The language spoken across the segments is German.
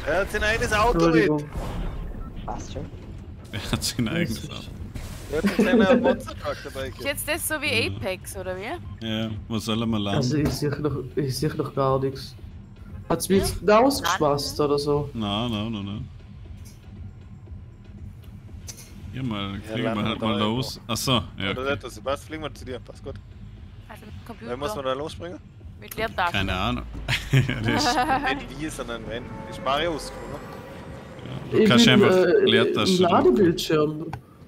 Er hat sein eigenes Auto mit. Entschuldigung. Passt schon. Er hat sein eigenes Auto. Er hat seinen Monster Truck dabei Ist gehabt. jetzt das so wie Apex, oder wie? Ja, wo soll er mal Also landen? ich sehe noch gar nichts. Hat's mich jetzt ausgeschwast oder so? Nein. Hier mal, fliegen wir landen halt wir mal da los. Achso, ja. Oder Okay. etwas. Was? Fliegen wir zu dir. Passt gut. Also mit Wann muss man Computer. da losspringen? Mit Leertaschen. Keine Ahnung. Ja, das ist, Nicht wir, sondern wenn. Ist Mario ausgesprungen? du kannst einfach Im Leertaschen. Ladebildschirm.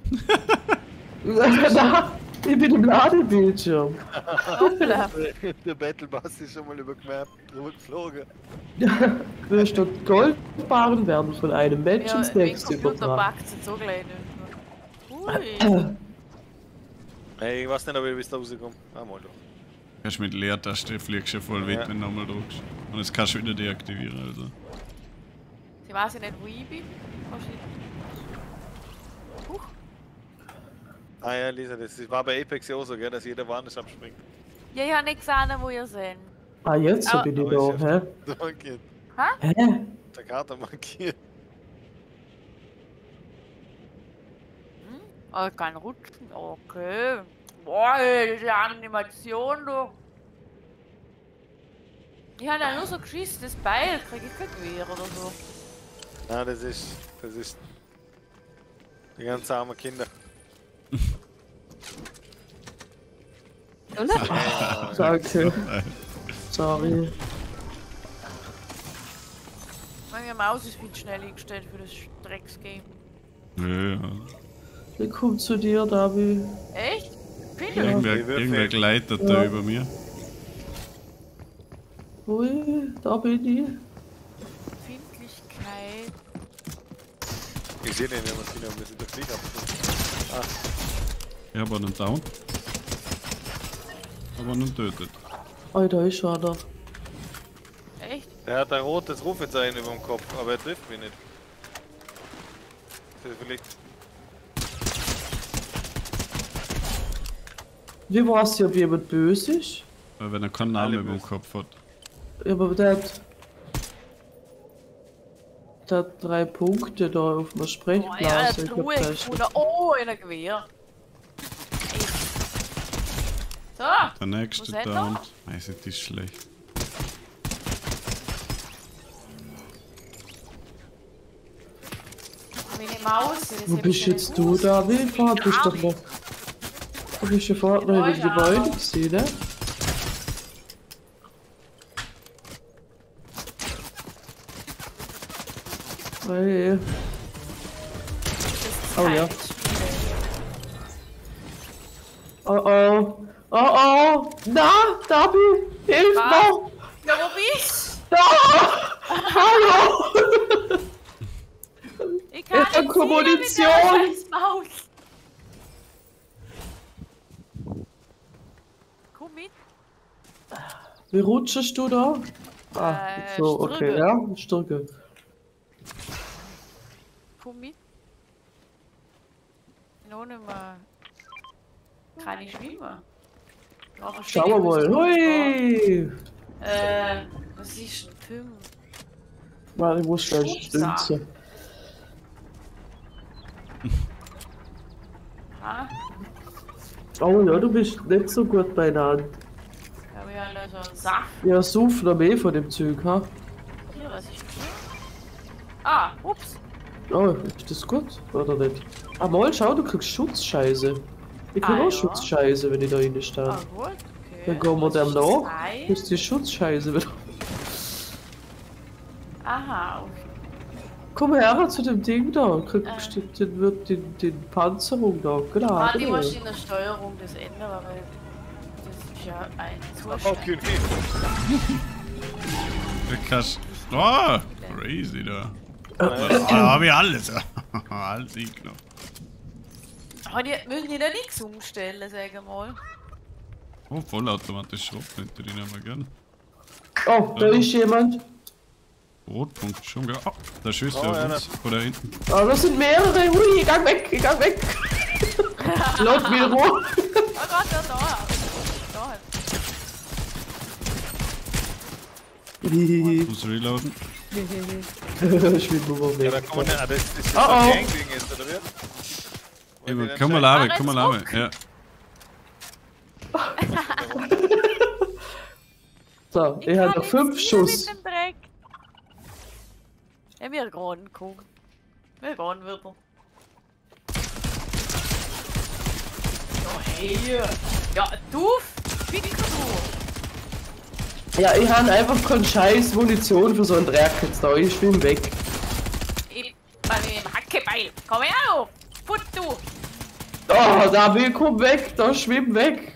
Na, ich bin im Ladebildschirm. Hoppla. Der Battlebus ist schon mal über Map drüber geflogen. Wir statt Goldbarren werden von einem Match Ja, ins mein nächste Computer übertragen. packt es so gleich nicht. Ui. Hey, ich weiß nicht, ob ich bis da rauskomme. Ah, mal doch. Kannst mit Leertaste fliegst du voll weit, wenn du nochmal drückst. Und jetzt kannst du wieder deaktivieren, also. Ich weiß ja nicht, wo ich bin. Wahrscheinlich. Huch. Ah ja, Lisa, das war bei Apex ja auch so, gell, dass jeder woanders abspringt. Ja, ich habe nicht gesehen, wo ihr seid. Ah, jetzt Aber- bin ich Aber da, hä? Der markiert. Hä? Der Karte markiert. Oh, ich kann rutschen. Okay. Boah, ey, diese Animation, du. Ich habe ja nur so geschissenes Beil. Krieg ich kein Gewehr oder so. Nein, das ist die ganz armen Kinder. Danke. Sorry. Meine Maus ist viel schnell eingestellt für das Drecksgame. Ja. Ich komm zu dir, David. Echt? Irgendwer gleitet da über mir. Ui, da bin ich. Empfindlichkeit. Ich sehe den ja, Martina, wir sind der Flieger. Ich habe einen Down. Aber einen tötet. Oh, da ist er da. Echt? Er hat ein rotes Rufezeichen über dem Kopf, aber er trifft mich nicht. Das ist vielleicht. Wie weiß ich, ob jemand böse ist? Weil wenn er keinen Namen Alle über dem böse. Kopf hat. Ja, aber der hat 3 Punkte da auf der Oh, ja, Sprechblase. eine Truhe gefunden. Oh, in ein Gewehr. Echt. So. Der nächste Wo sind Down. wir? Also, das ist schlecht. Meine Maus. Wo bist jetzt du, David? Vorher bist du doch noch. Du bist ja vorher noch in dem Gebäude gewesen, ne? Hey. Oh ja. Oh oh. Oh oh. Na, David, hilf Was? mir! Ja, wo bist Da! Hallo! du? Ich kann Ist doch nicht Kommunikation. sehen mit der Maus. Komm mit. Wie rutschst du da? Ah, so, okay, Strüge. ja, Stücke. Komm mit. Noch nicht mehr. Kann ich schwimmen? Nachher Schauen wir mal. Hui! Was ist ein Film? Warte, ich muss schnell Schubser. stützen. Ah, Oh ja, du bist nicht so gut beieinander. da habe ich ja so einen Saft. Ja, suff noch mehr von dem Zeug, ha? Hier, was ist das? Ah, ups. Oh, ist das gut? Oder nicht? Ah, mal, schau, du kriegst Schutzscheiße. Ich krieg Ah, auch ja. Schutzscheiße, wenn ich da rein stehe. Ah, gut, okay. Dann gehen wir Was dem ist nach. zwei? Das ist die Schutzscheiße wieder. Aha, okay. Komm her zu dem Ding da. Kriegst du, den wird den Panzerung da Warte, ich geladen. muss in der Steuerung das ändern, weil das ist ja ein Zustand. Okay, okay. Du kannst. Oh, crazy da. Da hab ich alles. Alles eingenommen. Aber die müssen die da nichts umstellen, sag ich mal. Oh, vollautomatisch Schrotflinte, die nehmen wir gern. Oh, da ist jemand. Rotpunkt schon, gell? Oh, da schießt Oh, er ja, auf uns. Oder hinten. Oh, das sind mehrere. Hui, ich gang weg, ich gang weg. Laut mir rum. Oh Gott, da. Da halt. Hihihi. Muss reloaden. Schwimmen wir Ja, da weg. kann man nicht. Ah, das ist Oh, so oh. ein Gang-Ding jetzt, oder wie? Eben, komm mal runter, Ah, komm mal jetzt runter. Ja. So, ich habe noch 5 Schuss. Mit dem Dreck. Ja, wir gehen, komm. Wir gehen wieder. Ja, hey. Ja, du, Ficker, du. Ja, ich habe einfach keine scheiß Munition für so einen Dreck jetzt da. Ich schwimm weg. Ich bin im Hackebeil. Komm her, du. Put, du. Oh, da will komm weg, da schwimm weg.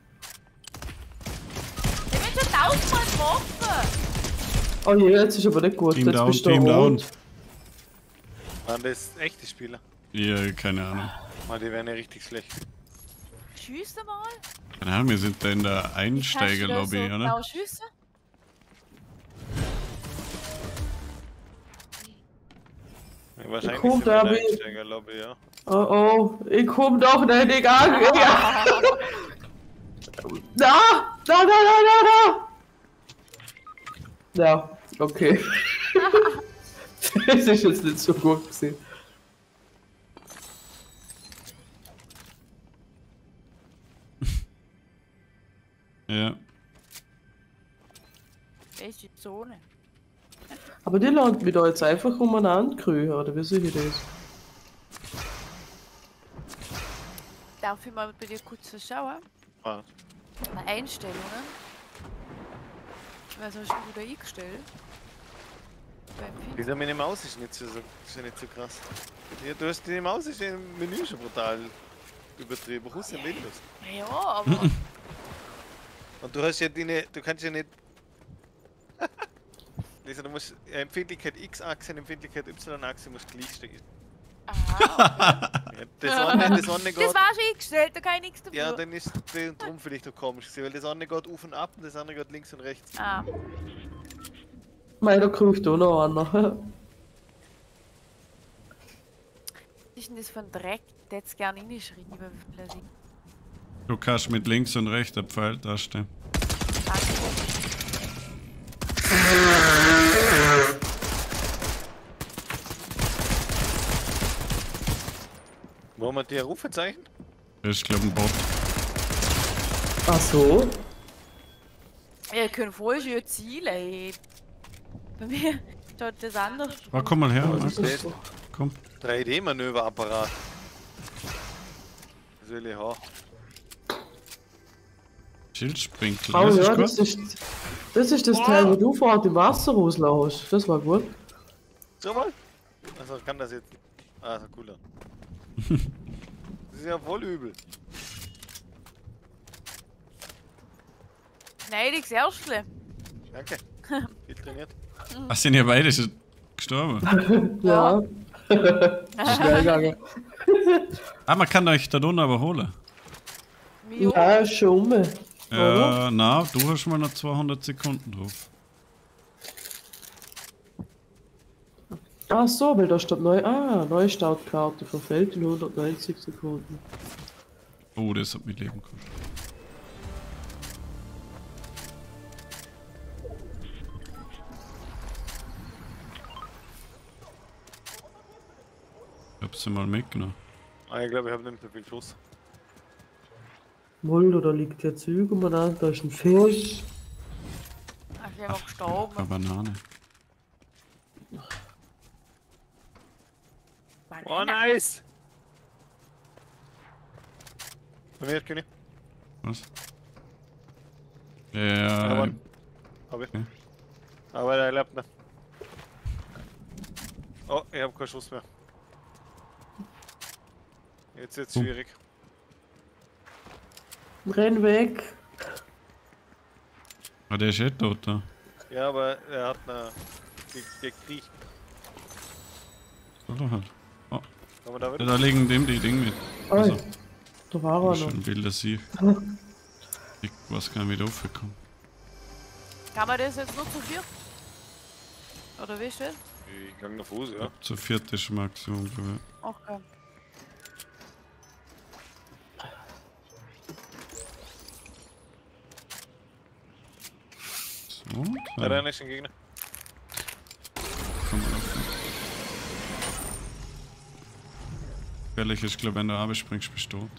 Ich bin schon 1000-mal getroffen. Oh je, jetzt ist aber nicht gut. Team Jetzt down, bist du Team down. rot. Waren das echte Spieler? Ja, keine Ahnung. Mann, die wären ja richtig schlecht. Schieße mal. Keine Ahnung, wir sind da in der Einsteigerlobby, Kannst du da so oder? genau schiessen? Ja, wahrscheinlich Komm, sind wir in der David. Einsteigerlobby, ja. Oh oh, ich komm doch nicht, egal. Ja. Da! Ja, okay. Das ist jetzt nicht so gut gewesen. Ja. Welche Zone? Aber die lassen mich da jetzt einfach umeinander kriechen, oder wie sehe ich das? Darf ich mal bei dir kurz schauen? Ah, Bei Einstellungen. Was hast du da eingestellt? Beim Film? dieser meine Maus ist nicht so, ist ja nicht so krass. Ja, du hast die Maus ist im Menü schon brutal übertrieben. Raus im Windows. Ja, aber. Und du hast ja du kannst ja nicht. Lisa, du musst Empfindlichkeit X-Achse und Empfindlichkeit Y-Achse musst gleichstellen. Aha. Ja, das eine Das geht. war schon eingestellt, da kann ich nichts dafür. Ja, dann ist drum vielleicht auch komisch gewesen, weil das eine geht auf und ab und das andere geht links und rechts. Ah. Meiner kriecht auch noch einer. Was ist denn das für ein Dreck? Der hätte es gerne reinschreiben, wie viel das ist. Du kannst mit links und rechts eine Pfeiltaste. Danke. Wo haben wir die Rufezeichen? Das ist, glaube ich, ein Bot. Ach so? Ihr könnt voll schön zielen, ey. Bei mir schaut das anders. Oh, komm mal her, Was Max. ist das? Komm. 3D-Manöverapparat. Was will ich haben? Schildsprinkler. Oh Das ja, ist gut. das ist das Teil, wo du vorher im Wasser rauslässt. Das war gut. So mal? Also kann das jetzt. Ah, so cooler. Das ist ja voll übel. Schneidiges Erstle. Danke. Viel trainiert. Ach, sind ja beide schon gestorben. Ja. Schnell gegangen. Ah, man kann euch da unten aber holen. Mio. Ja, schon um. Ja, na, du hast mal noch 200 Sekunden drauf. Ach so, weil da steht neu. Ah, Neustartkarte verfällt in 190 Sekunden. Oh, das hat mich Leben gekostet. Ich hab sie mal mitgenommen. Ah, ich glaube, ich habe nicht so viel Schuss. Mulder, da liegt ja Züge umeinander, da ist ein Fisch. Ach, ich bin aber gestorben. Eine Banane. Oh, nice! Bei mir, König. Was? Ja, Aber hab ich. okay. Aber der lebt nicht. Oh, ich hab keinen Schuss mehr. Jetzt wird's Oh. schwierig. Renn weg. Ah, der ist eh tot da. Ja, aber er hat eine gekriegt. Oder halt. Oh, Kann man da ja, wieder? da liegen dem die Dinge mit. Oh, Also, da war er noch. schon Bilder sie. Ich weiß gar nicht, wie da raufgekommen. Kann man das jetzt nur zu viert? Oder wie steht? Ich gang nach Fuß, ja. Zu viert ist Maximum, glaube ich. Okay. So. Und? Da rein ist ein Gegner. Komm mal auf. Gefährlich ist, glaube ich, wenn du runterspringst, bist du tot.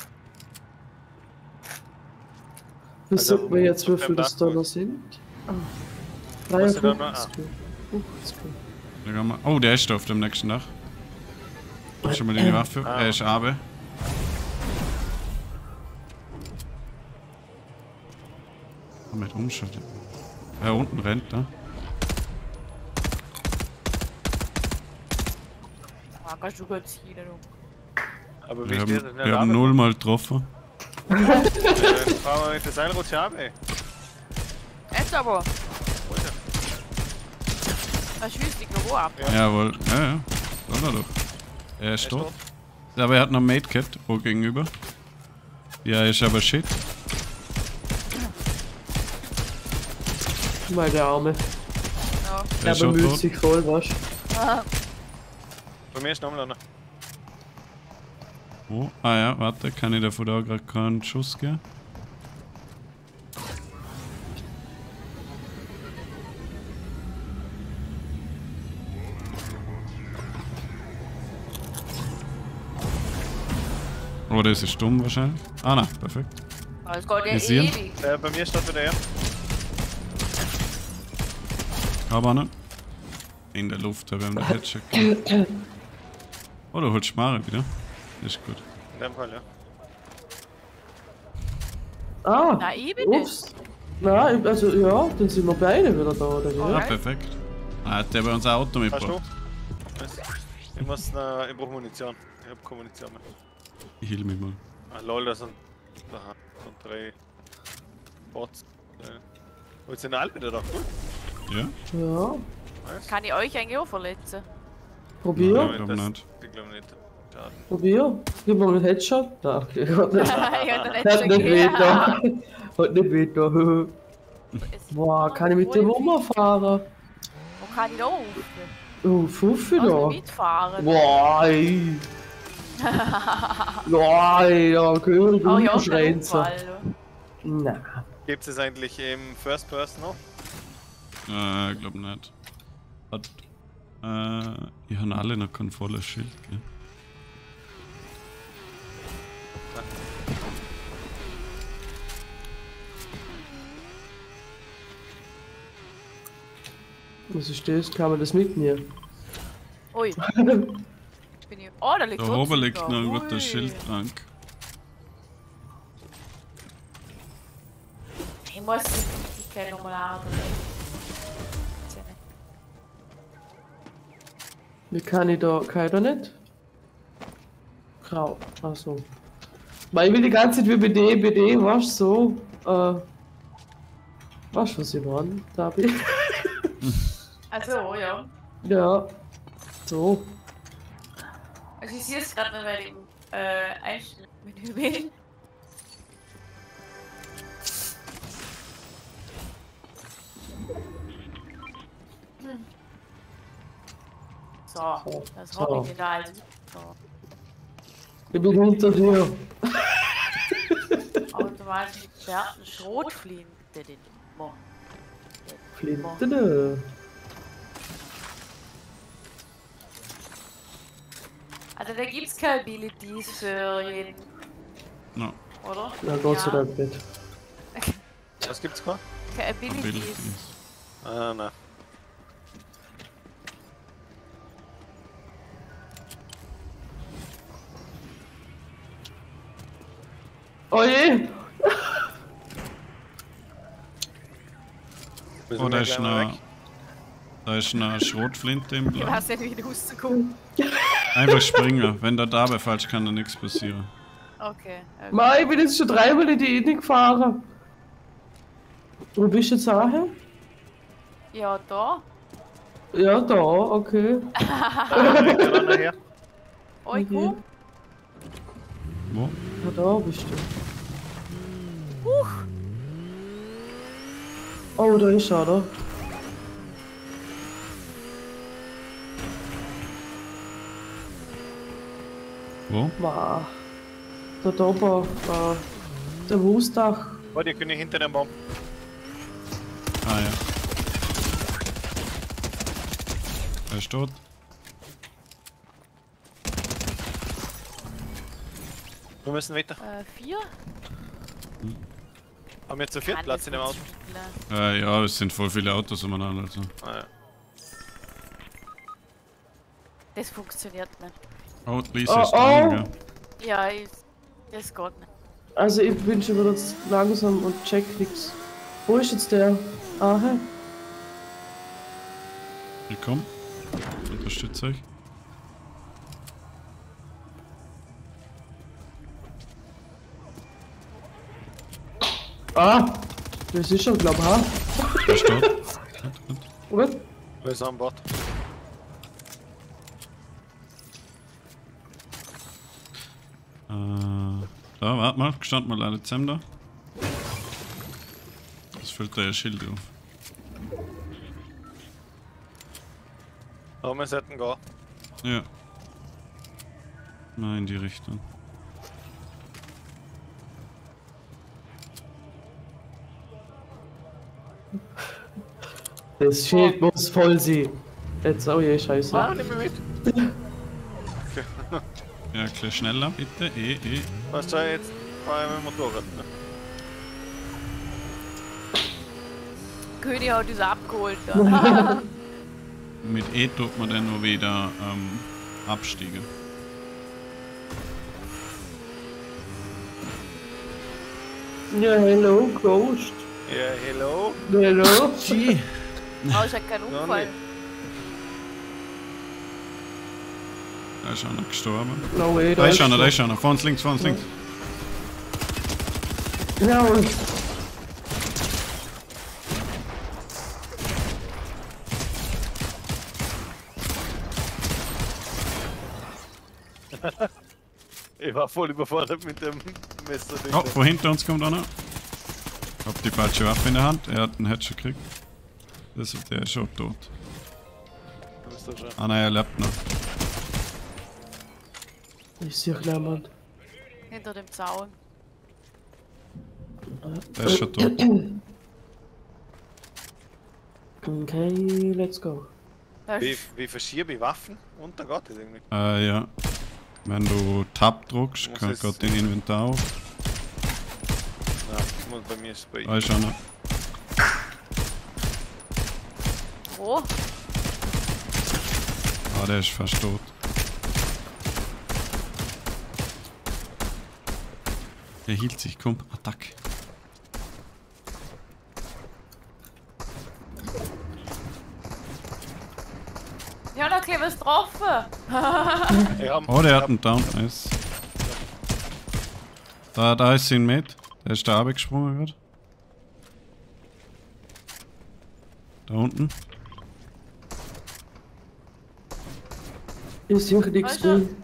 Was Also, sagt man jetzt, wie auf dem viele das Dach da noch aus. sind? Ah. Was ist da noch? 53. 50. Da gehen wir. Oh, der ist da auf dem nächsten Dach. Hast schon mal die Waffe? Er ist runter. Komm mit umschalten. Ja, unten rennt er. Kannst du gut zielen, du. Aber wie Wir steht das haben, nicht? wir haben 0 mal getroffen. Fahren wir mit der Seilrutsche ab, ey. Jetzt aber. Da schießt dich noch ab. Ja. Jawohl. Ja, ja. Soll er doch. Er ist tot. Aber er hat noch Matecat wo gegenüber. Ja, ist aber shit. Meine Arme. Ja. Er ist Aber schon tot. müßig voll, weißt Bei mir ist nochmal einer. Oh, ah ja, warte, kann ich davon da gerade keinen Schuss geben? Oh, das ist stumm wahrscheinlich. Ah, nein, perfekt. Aber es geht ja Wir sehen. ewig. Bei mir steht wieder er. Aber nicht. In der Luft habe ich einen Headshot. Oh, du holst Mare wieder. Ist gut. In dem Fall, ja. Ah, Na, ich bin nicht. ups. Nein, also ja, dann sind wir beide wieder da, oder wie? Ah, Alright. perfekt. Ah, hat der bei uns ein Auto Hast du? mitgebracht. Ich muss noch. Ich brauche Munition. Ich hab keine Munition mehr. Ich heal mich mal. Ah, lol, da sind. Aha, da sind 3 Bots. Wollt ihr denn alle wieder da? Gut. Ja? Ja, Nice. Kann ich euch eigentlich auch verletzen? probier, Nein. glaub Das- nicht. Ich glaube nicht. Schade. probier. Gib mal einen Headshot. Da, okay, hat nicht, Ich hab den hat schon nicht weh gehört. da. Hat nicht weh da. Es- Boah, kann ich mit dem rumfahren? Wo kann ich da rauf? Oh, Fuffi Also da. mitfahren. Boah, ey. Boah, ey, da gehören die Oh ja, Umschränze. Unfall. Na, Gibt es eigentlich im First Person noch? Glaub nicht. Hat, ich habe alle noch kein volles Schild, gell? was ist das? Kann man das mitnehmen? Ui. Ich bin hier. Oh, da liegt Da trotzdem oben liegt da. noch ein guter Ui. Schildtrank. Ich muss die Kette nochmal arbeiten. Wie kann ich da nicht? Grau, achso. Weil ich will die ganze Zeit wie BD, weißt du, so, weißt du, was ich meine, Tabi? Also, ja. Ja, so. Also ich sehe es gerade noch bei dem Einstellmenü bin. So, das So. habe ich da also. So. Ich bin hinter dir. Automatisch gesperrten Schrotflinte, den Mo. Flinte, ne? Also da gibt's keine Abilities für jeden, No, oder? Ja, Gott sei Dank nicht. Was gibt's gerade? Keine Abilities. Abilities. Ah, nein. Oh je! Müssen Oh, wir da gleich ist mal eine, weg? da ist eine Schrotflinte im Ich Blau. weiß nicht, wie du rauskommen. Einfach springen. Wenn da dabei falsch kann da nichts passieren. Okay. Mai, ich bin jetzt schon dreimal in die Innung gefahren. Wo bist du jetzt her? Ja, da. Ja, da, okay. Da liegt er dann nachher. Oh, ich komm. Wo? Ja, da bist du. Oh, da ist er, oder? Wo? Wow. Da oben, dem Hausdach. Warte, ihr könnt hinter dem Baum. Ah ja. Er ist tot. Wir müssen weiter. 4? Haben wir zu viert Platz in dem Auto? Ja, es sind voll viele Autos umeinander. Also. Ah, ja. Das funktioniert nicht. Oh, Lisa ist down, gell? Ja, das geht nicht. Also ich bin schon wieder langsam und check nix. Wo ist jetzt der? Aha. Willkommen. Ich unterstütze euch. Ah! Das ist schon, glaub ich, ha? Er ist tot. Gut. Gut. Wir sind an Bord. Da, warte mal, stand mal alle zusammen da. Das füllt da ja Schild auf. Aber wir sollten gehen. Ja. Mal in die Richtung. Das Schild muss voll sein. Jetzt, oh je, scheiße. Ah, nimm mich mit. Ja, ein bisschen schneller bitte. Was soll ich jetzt? Fahr ich mit dem Motorrad. Ne? König hat uns abgeholt. Ja. Mit E tut man dann nur wieder abstiegen. Ja, hello, Ghost. Ja, hello. Hello. Aber es hat keinen Unfall. Da ist einer gestorben. No way, Da ist einer. Vor uns links. Ja, und Ich war voll überfordert mit dem Messer. Oh, vor hinter uns kommt einer. Ich hab die falsche Waffe in der Hand. Er hat einen Headshot gekriegt. Der ist schon tot. Du bist doch schon. Ah nein, er lebt noch. ich sehe jemand. Hinter dem Zaun. Der ist schon tot. Okay, let's go. Da ist Wie verschiebe ich Waffen? Und da geht das irgendwie. Ja. Wenn du Tab drückst, Muss geht dein Inventar auf. Ja, bei mir ist es bei ihm. Da ist einer. wo? Ah, der ist fast tot. Der hielt sich, komm, Attack. Ja, da okay, was getroffen. Ja, Oh, der hat einen Down, nice. Da ist sein Mate. Der ist da abgesprungen gerade. Da unten. Ich sehe nichts Weißt du? drin.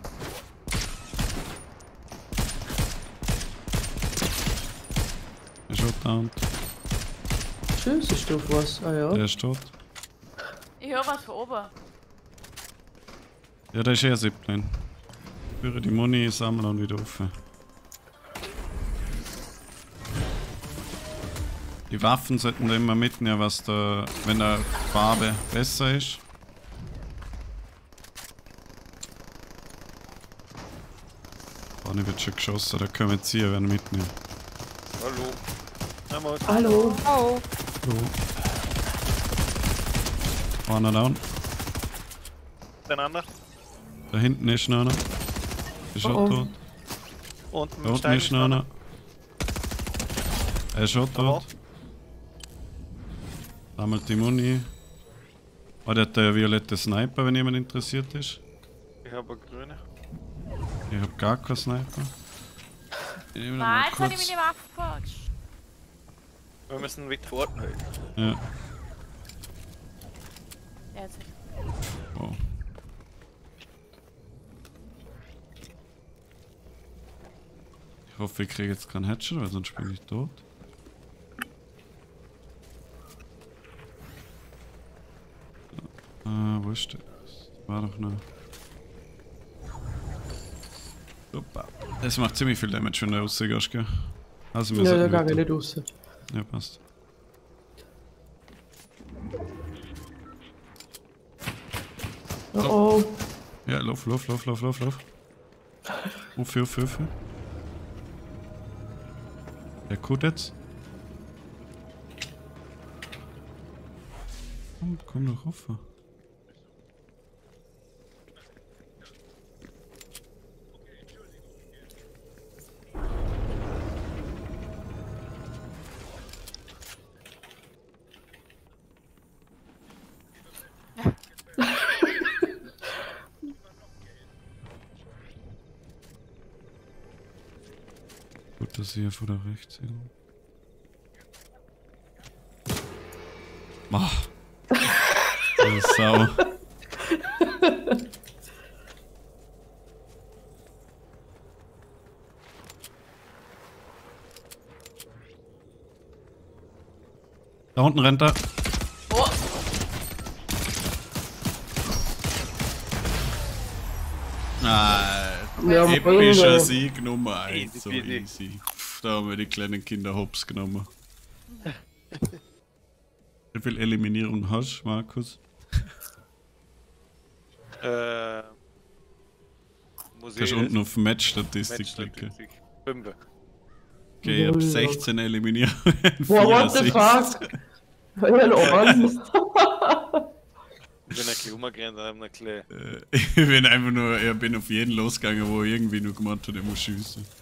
Der ist schon down. Tschüss, ist doch was. Ah ja. Der ist tot. Ich höre was von oben. Ja, der ist eher 17. Führe die Muni sammeln und wieder rauf. Die Waffen sollten da immer mitnehmen, was da, wenn der Farbe besser ist. Vorne wird schon geschossen, da können wir ziehen, werden mitnehmen. hallo. Einmal. Hallo. Oh. Vorne down. Miteinander. Da hinten ist noch einer. Ist schon Oh, oh. tot. Unten Da unten ist noch einer. Er ist schon tot. Sammelt die Muni. Oh, der hat einen violetten Sniper, wenn jemand interessiert ist. Ich habe eine grüne. Ich hab gar keinen Sniper. Ich nehme noch Nein, mal jetzt habe ich kurz. meine Waffe gepatcht. Wir müssen weit forthalten. Ja, Ja, jetzt. wow. Ich hoffe, ich kriege jetzt keinen Headshot, weil sonst bin ich tot. Wo ist der? War doch noch. Super. Das macht ziemlich viel Damage, wenn du rausgehst, gell? Also wir Ja, da sollten gang ich weiter. nicht raus. Ja, passt. Oh, Ja, lauf. Uff. Der Code jetzt. Komm doch rauf. Gut, dass sie hier vor der rechts sind. Mach. Du Sau. Da unten rennt er. Oh, ja, Epischer Sieg Nummer 1. Easy So peasy. easy. Da haben wir die kleinen Kinder hops genommen. Wie viel Eliminierung hast du, Markus? Muss Kannst ich unten auf Match-Statistik klicken. Match-Statistik. 5. Okay, ich hab Ja. 16 Eliminierungen. Boah, what the 4 fuck? Hello, Mann. Ich bin ein bisschen umgerannt, habe ein bisschen. Ich bin einfach nur, ich bin auf jeden losgegangen, wo irgendwie nur gemeint hat, ich muss schiessen.